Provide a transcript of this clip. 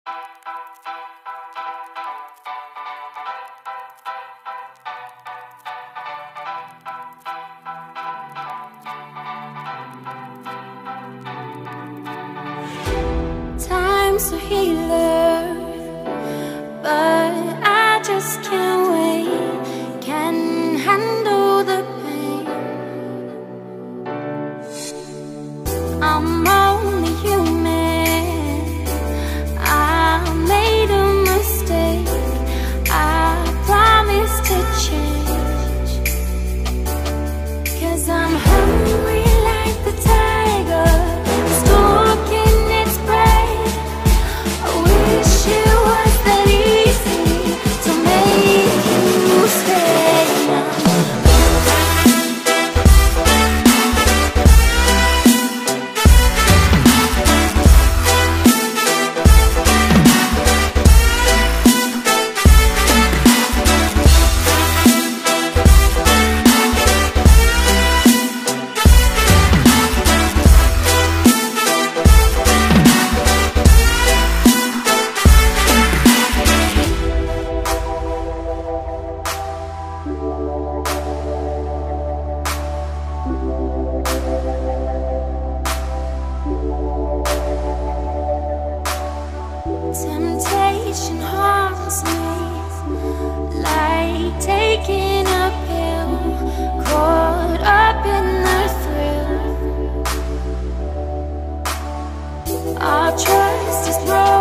Time's a healer, but I just can't wait. Can't handle the pain. I'm only human. I made a mistake. I promise to change. 'Cause I'm hungry like the tiger, stalking its prey. I wish it was that easy to make you stay now. Temptation haunts me like taking a pill, caught up in the thrill. Our trust is broken.